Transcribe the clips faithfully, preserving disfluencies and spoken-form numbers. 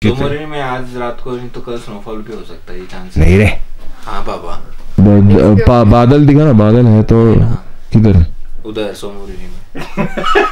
चुके थे। में आज रात को नहीं तो कल स्नोफॉल भी हो सकता है, ये चांस नहीं रे। हाँ बाबा बा, बादल दिखा ना, बादल है तो किधर? उधर सोमोरी में।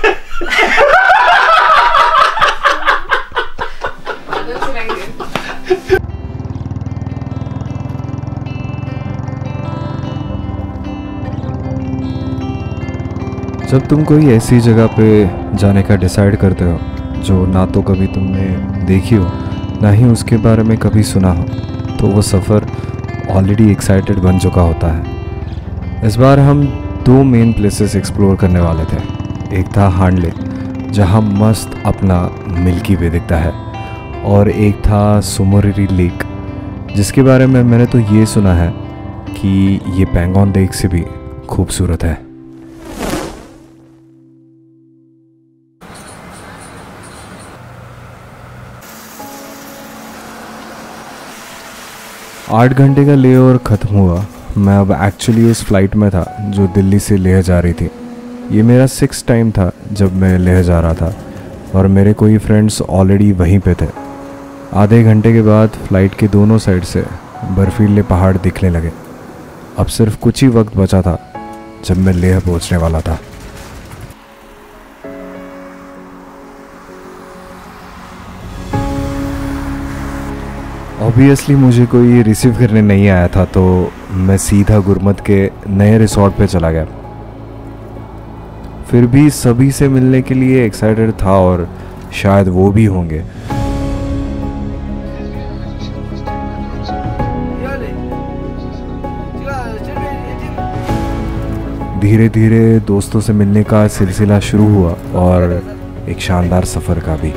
जब तुम कोई ऐसी जगह पे जाने का डिसाइड करते हो जो ना तो कभी तुमने देखी हो ना ही उसके बारे में कभी सुना हो, तो वो सफ़र ऑलरेडी एक्साइटेड बन चुका होता है। इस बार हम दो मेन प्लेसेस एक्सप्लोर करने वाले थे। एक था हांडले जहाँ मस्त अपना मिल्की वे दिखता है, और एक था सोमोरिरी लेक जिसके बारे में मैंने तो ये सुना है कि ये पैंगोंग लेक से भी खूबसूरत है। आठ घंटे का लेओवर ख़त्म हुआ। मैं अब एक्चुअली उस फ्लाइट में था जो दिल्ली से लेह जा रही थी। ये मेरा सिक्स टाइम था जब मैं लेह जा रहा था, और मेरे कोई फ्रेंड्स ऑलरेडी वहीं पे थे। आधे घंटे के बाद फ़्लाइट के दोनों साइड से बर्फीले पहाड़ दिखने लगे। अब सिर्फ कुछ ही वक्त बचा था जब मैं लेह पहुंचने वाला था। ऑब्वियसली मुझे कोई रिसीव करने नहीं आया था, तो मैं सीधा गुरमत के नए रिसोर्ट पे चला गया। फिर भी सभी से मिलने के लिए एक्साइटेड था, और शायद वो भी होंगे। धीरे धीरे दोस्तों से मिलने का सिलसिला शुरू हुआ, और एक शानदार सफ़र का भी।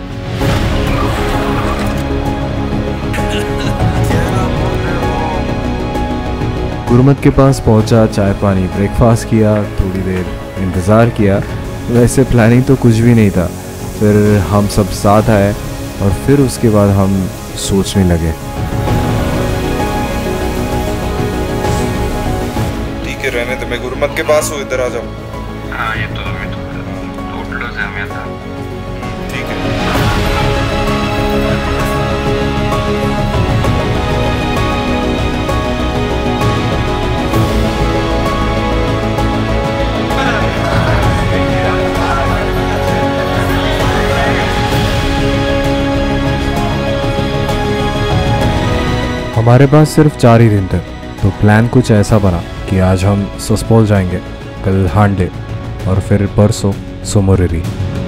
गुरमत के पास पहुंचा, चाय पानी ब्रेकफास्ट किया, थोड़ी देर इंतज़ार किया। वैसे प्लानिंग तो कुछ भी नहीं था। फिर हम सब साथ आए, और फिर उसके बाद हम सोचने लगे। ठीक है, रहने तो मैं गुरमत के पास हूँ, इधर आ जाओ। हाँ ये तो हमें तो होटलों से हमें था। ठीक है। हमारे पास सिर्फ चार ही दिन थे, तो प्लान कुछ ऐसा बना कि आज हम सस्पोल जाएंगे, कल हांडले, और फिर परसों सोमोरिरी।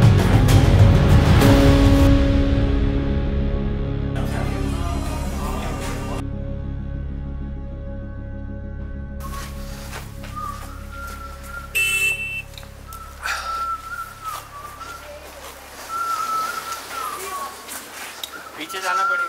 पीछे जाना पड़ेगा।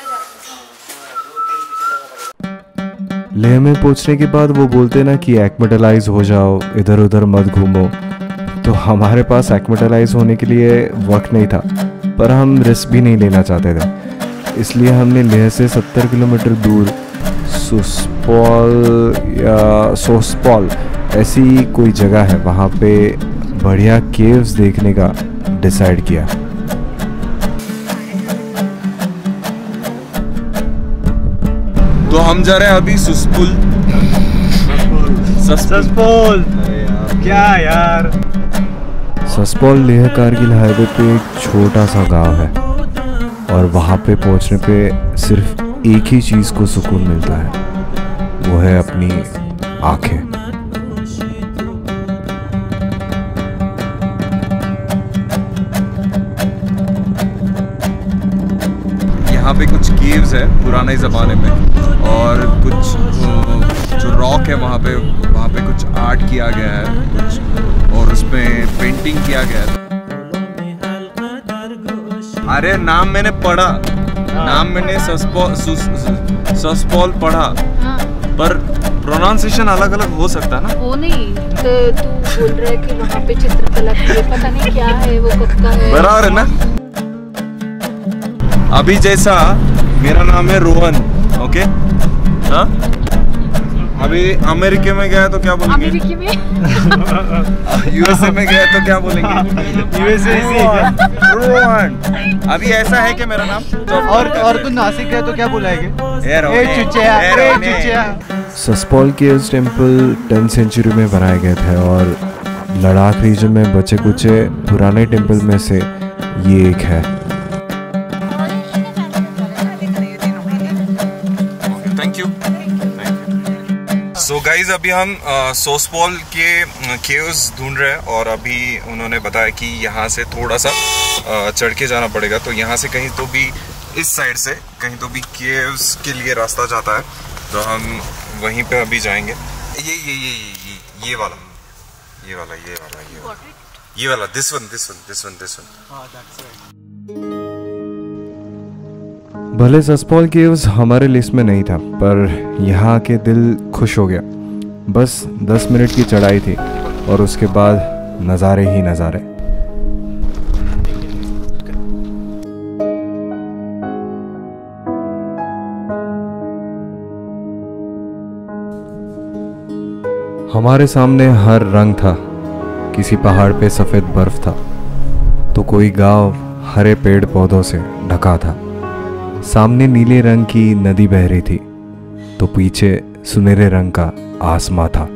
लेह में पहुंचने के बाद वो बोलते ना कि एक्मेटलाइज हो जाओ, इधर उधर मत घूमो। तो हमारे पास एक्मेटलाइज होने के लिए वक्त नहीं था, पर हम रिस्क भी नहीं लेना चाहते थे। इसलिए हमने लेह से सत्तर किलोमीटर दूर सुस्पॉल या सोस्पॉल ऐसी कोई जगह है, वहाँ पे बढ़िया केव्स देखने का डिसाइड किया। तो हम जा रहे हैं अभी सुस्पुल। सस्पोल क्या यार। सस्पोल लेह कारगिल हाईवे पे एक छोटा सा गांव है, और वहाँ पे पहुँचने पे सिर्फ एक ही चीज़ को सुकून मिलता है, वो है अपनी आँखें। यहाँ पे कुछ केव्स है पुराने ज़माने में, और कुछ जो रॉक है वहाँ पे वहाँ पे कुछ आर्ट किया गया है कुछ, और उसमें पेंटिंग किया गया है। अरे नाम मैंने पढ़ा, नाम मैंने सस्पॉल सस्पॉल पढ़ा, पर प्रोनाउंसिएशन अलग अलग हो सकता है ना। वो नहीं तो तू बोल रहा है कि वहाँ पे चित्रकला की पता नहीं क्या है, वो कब का है। बराबर है ना। अभी जैसा मेरा नाम है रोहन, ओके हाँ, अभी अमेरिका में गया तो क्या बोलेंगे? अमेरिकी में यूएसए में गया तो क्या बोलेंगे? यूएसए रोहन। अभी ऐसा है कि मेरा नाम और और तू नासिक गया तो क्या बुलाएंगे? ए रोहन, ए चुचिया, ए ए रोहन। चुचिया। Saspol caves temple tenth century में बनाए गए थे और लद्दाख रीजन में बचे कुचे पुराने टेम्पल में से ये एक है। Thank you. सो गाइज अभी हम सोसपॉल के केव्स ढूंढ रहे हैं और अभी उन्होंने बताया कि यहाँ से थोड़ा सा uh, चढ़ के जाना पड़ेगा, तो यहाँ से कहीं तो भी इस साइड से कहीं तो भी केव्स के लिए रास्ता जाता है, तो हम वहीं पे अभी जाएंगे। ये ये ये ये ये, ये वाला ये वाला ये वाला ये वाला ये वाला this one this one this one this one. भले सस्पॉल केव्स हमारे लिस्ट में नहीं था, पर यहाँ के दिल खुश हो गया। बस दस मिनट की चढ़ाई थी और उसके बाद नज़ारे ही नज़ारे। हमारे सामने हर रंग था। किसी पहाड़ पे सफ़ेद बर्फ था तो कोई गांव हरे पेड़ पौधों से ढका था। सामने नीले रंग की नदी बह रही थी तो पीछे सुनहरे रंग का आसमां था।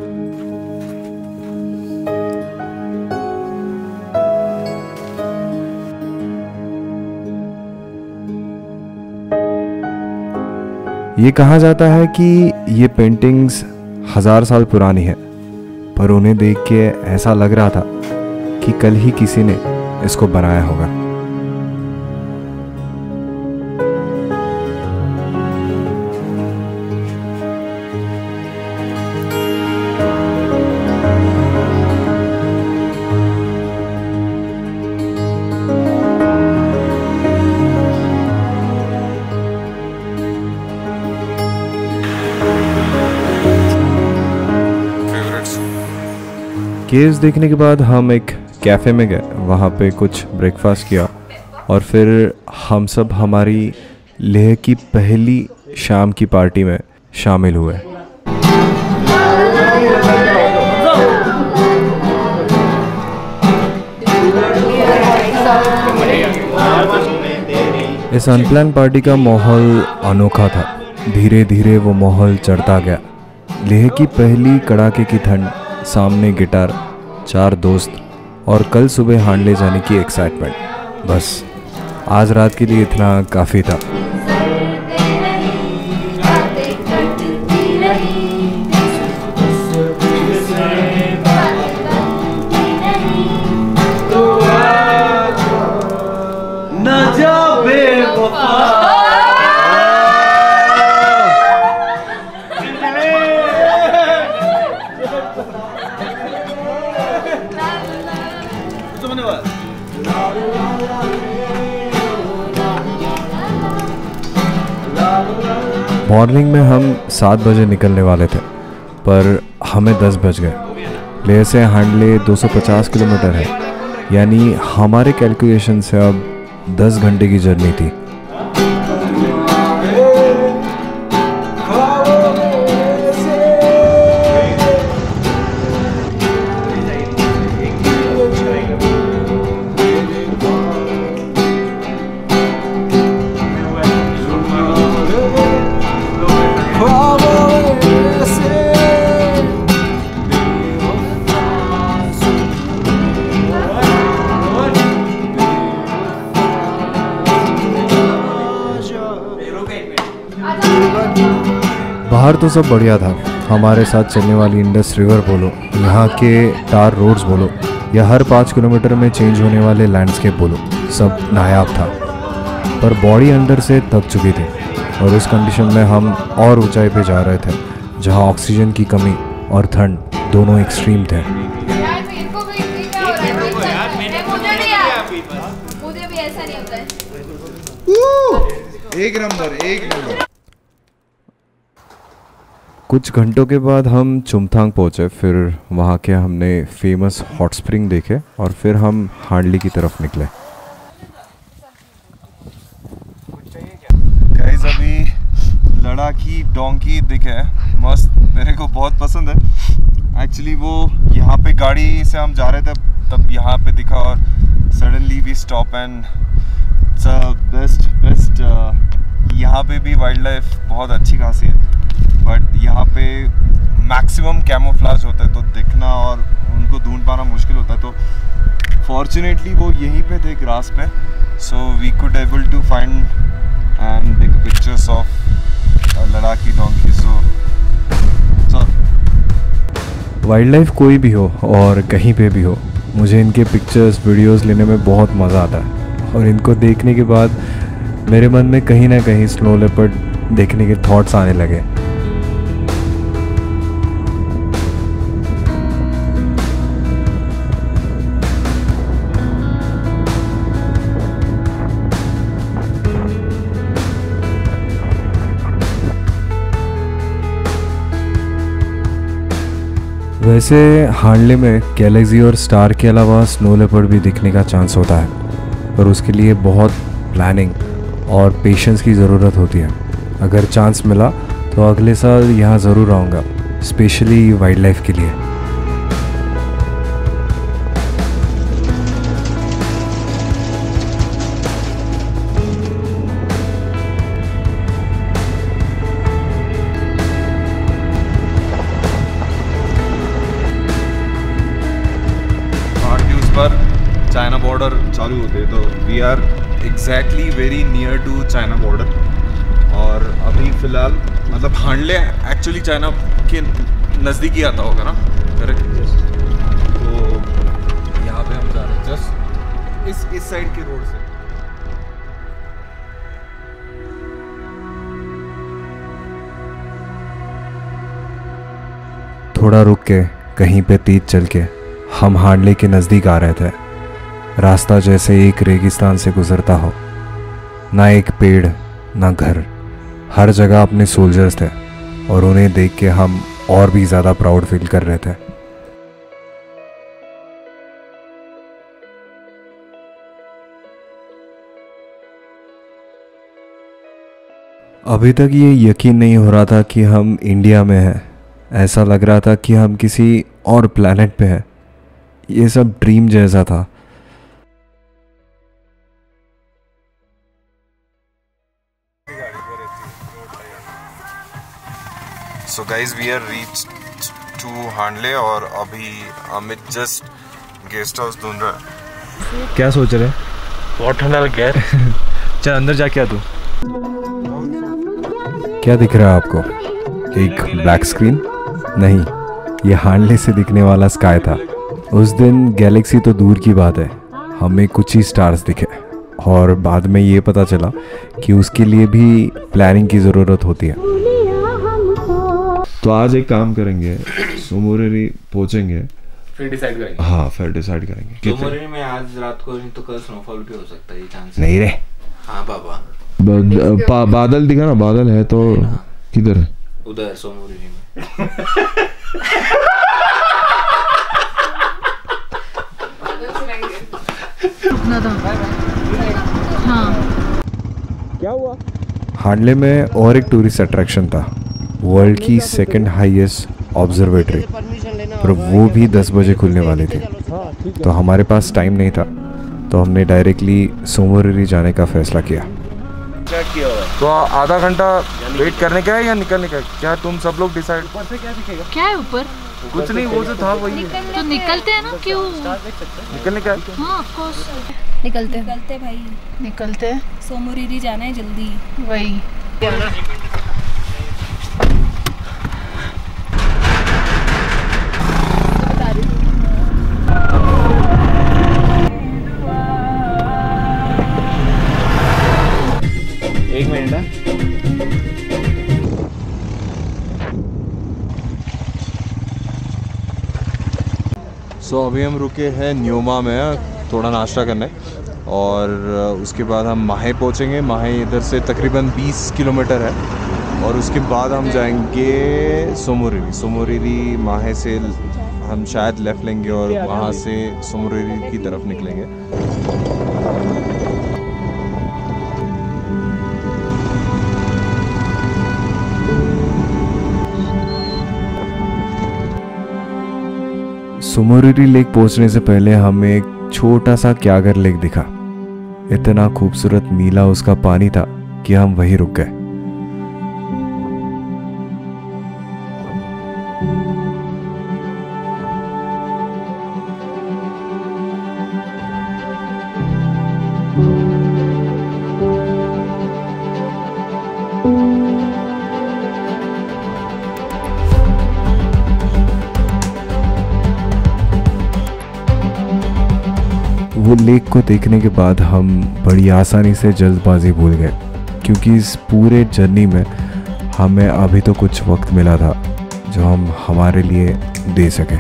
ये कहा जाता है कि ये पेंटिंग्स हजार साल पुरानी है, पर उन्हें देख के ऐसा लग रहा था कि कल ही किसी ने इसको बनाया होगा। केव्स देखने के बाद हम एक कैफ़े में गए, वहाँ पे कुछ ब्रेकफास्ट किया और फिर हम सब हमारी लेह की पहली शाम की पार्टी में शामिल हुए। इस अनप्लान पार्टी का माहौल अनोखा था। धीरे धीरे वो माहौल चढ़ता गया। लेह की पहली कड़ाके की ठंड, सामने गिटार, चार दोस्त और कल सुबह हांडले जाने की एक्साइटमेंट। बस आज रात के लिए इतना काफ़ी था। मॉर्निंग में हम सात बजे निकलने वाले थे, पर हमें दस बज गए। लेह से हांडले दो सौ पचास किलोमीटर है, यानी हमारे कैलकुलेशन से अब दस घंटे की जर्नी थी। बाहर तो सब बढ़िया था। हमारे साथ चलने वाली इंडस रिवर बोलो, यहाँ के टार रोड्स बोलो, या हर पाँच किलोमीटर में चेंज होने वाले लैंडस्केप बोलो, सब नायाब था। पर बॉडी अंदर से थक चुकी थी और इस कंडीशन में हम और ऊंचाई पे जा रहे थे, जहाँ ऑक्सीजन की कमी और ठंड दोनों एक्सट्रीम थे। एक नंबर एक नंबर। कुछ घंटों के बाद हम चुमथांग पहुँचे। फिर वहाँ के हमने फेमस हॉट स्प्रिंग देखे और फिर हम हांडली की तरफ निकले। गाइस अभी लड़ाकी डोंकी दिखे, मस्त मेरे को बहुत पसंद है एक्चुअली। वो यहाँ पे गाड़ी से हम जा रहे थे तब यहाँ पे दिखा और suddenly we stop and it's best best. यहाँ पे भी वाइल्ड लाइफ बहुत अच्छी खासी है, बट यहाँ पे मैक्सिमम कैमोफ्लाज होता है तो दिखना और उनको ढूंढ पाना मुश्किल होता है। तो फॉर्चुनेटली वो यहीं पे थे ग्रास पे, so we could able to find and take pictures of Ladakhi donkey. So wildlife कोई भी हो और कहीं पे भी हो, मुझे इनके पिक्चर्स वीडियोस लेने में बहुत मज़ा आता है। और इनको देखने के बाद मेरे मन में कहीं ना कहीं स्नो लेपर्ड देखने के थॉट्स आने लगे। वैसे हांडले में गैलेक्सी और स्टार के अलावा स्नो लेपर्ड भी दिखने का चांस होता है, पर उसके लिए बहुत प्लानिंग और पेशेंस की ज़रूरत होती है। अगर चांस मिला तो अगले साल यहाँ ज़रूर आऊँगा, स्पेशली वाइल्ड लाइफ के लिए। चाइना बॉर्डर चालू होते हैं, तो we are exactly very near to China border. और अभी फ़िलहाल मतलब हांडले एक्चुअली चाइना के नज़दीक ही आता होगा ना, करेक्ट? तो यहाँ पे हम जा रहे हैं जस्ट इस इस साइड के रोड से। थोड़ा रुक के कहीं पे तेज चल के हम हांडले के नज़दीक आ रहे थे। रास्ता जैसे एक रेगिस्तान से गुजरता हो, ना एक पेड़ ना घर, हर जगह अपने सोल्जर्स थे और उन्हें देख के हम और भी ज़्यादा प्राउड फील कर रहे थे। अभी तक ये यकीन नहीं हो रहा था कि हम इंडिया में हैं। ऐसा लग रहा था कि हम किसी और प्लैनेट पे हैं। ये सब ड्रीम जैसा था। So guys we are reach to Hanle और अभी अमित जस्ट गेस्ट हाउस ढूंढ रहा है। क्या सोच रहे हैं? बहुत ठंडा लग गया। चल अंदर जा, क्या तू क्या दिख रहा है आपको? एक ब्लैक स्क्रीन? नहीं, ये हांडले से दिखने वाला स्काई था। उस दिन गैलेक्सी तो दूर की बात है, हमें कुछ ही स्टार्स दिखे और बाद में ये पता चला कि उसके लिए भी प्लानिंग की ज़रूरत होती है। तो आज एक काम करेंगे, सोमोरिरी पहुंचेंगे, फिर डिसाइड करेंगे। हाँ फिर डिसाइड करेंगे। सोमोरिरी में आज रात को नहीं तो कल स्नोफॉल भी हो सकता है, ये चांस नहीं रे। हाँ बाबा, बा, बादल दिखा ना, बादल है तो किधर है? उधर सोमोरिरी में। हाँ। क्या हुआ? हांडले में और एक टूरिस्ट अट्रैक्शन था, वर्ल्ड की सेकंड हाईएस्ट ऑब्जर्वेटरी, पर वो भी दस बजे खुलने वाली थी। तो हमारे पास टाइम नहीं था, तो हमने डायरेक्टली सोमोरिरी जाने का फैसला किया। तो आधा घंटा वेट करने का है या निकलने का? क्या तुम सब लोग डिसाइड? क्या है ऊपर? कुछ नहीं, वो जो था वही है। तो निकलते हैं ना, क्यों? निकलने का? हाँ ऑफ कोर्स निकलते हैं निकलते भाई निकलते हैं। सोमोरिरी जाना है जल्दी। वही एक मिनट है। सो so, अभी हम रुके हैं न्योमा में थोड़ा नाश्ता करने और उसके बाद हम माहे पहुंचेंगे। माहे इधर से तकरीबन बीस किलोमीटर है और उसके बाद हम जाएंगे सोमोरिरी। सोमोरिरी माहे से हम शायद लेफ़्ट लेंगे और वहाँ से सोमोरिरी की तरफ निकलेंगे। सुमुरिरी लेक पहुंचने से पहले हमें एक छोटा सा क्यागर लेक दिखा। इतना खूबसूरत नीला उसका पानी था कि हम वहीं रुक गए। वो लेक को देखने के बाद हम बड़ी आसानी से जल्दबाजी भूल गए, क्योंकि इस पूरे जर्नी में हमें अभी तो कुछ वक्त मिला था जो हम हमारे लिए दे सकें।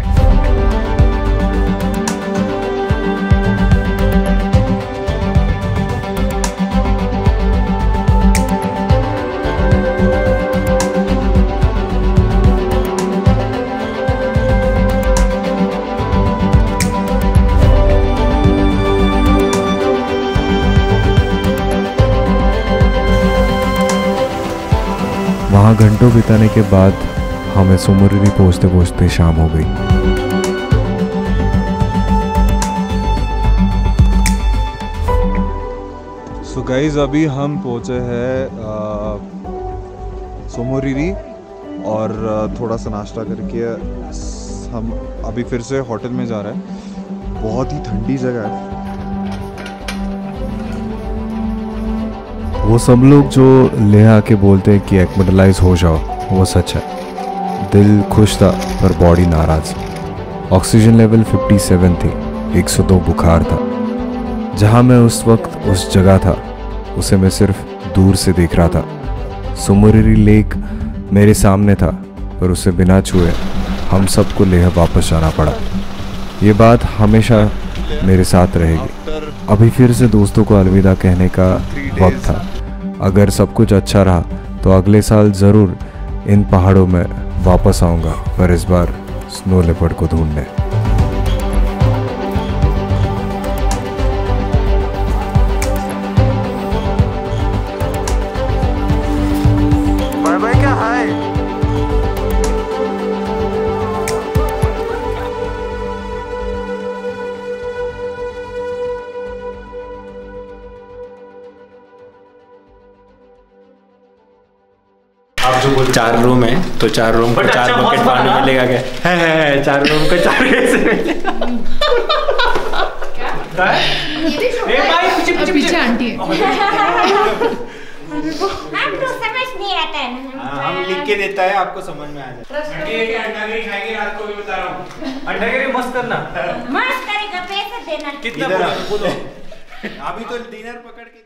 वहाँ घंटों बिताने के बाद हमें सुमुरिरी पहुँचते पहुँचते शाम हो गई। सो गाइस अभी हम पहुँचे हैं सुमुरिरी और थोड़ा सा नाश्ता करके हम अभी फिर से होटल में जा रहे हैं। बहुत ही ठंडी जगह है। वो सब लोग जो ले आके बोलते हैं कि एक्मेटलाइज हो जाओ, वो सच है। दिल खुश था पर बॉडी नाराज। ऑक्सीजन लेवल सत्तावन थी, एक सौ दो बुखार था। जहाँ मैं उस वक्त उस जगह था उसे मैं सिर्फ दूर से देख रहा था। सुमुरिरी लेक मेरे सामने था, पर उसे बिना छुए हम सबको लेह वापस जाना पड़ा। ये बात हमेशा मेरे साथ रहेगी। अभी फिर से दोस्तों को अलविदा कहने का वक्त था। अगर सब कुछ अच्छा रहा तो अगले साल ज़रूर इन पहाड़ों में वापस आऊँगा, पर इस बार स्नो लेपर्ड को ढूंढने। बाय बाय क्या हाय। चार रूम है तो चार रूम को चार बकेट पानी में लेगा गया है, है, है चार रूम को चार कैसे पीछे आंटी है। समझ नहीं आता है ना, हम लिख के देता है, आपको समझ में आ जाए। अंडागिरी खाएंगे रात को भी बता रहा हूँ। अंडागिरी मस्त करना, मस्त करेगा, पैसे देना कितना बोलो। अभी तो डिनर पकड़ के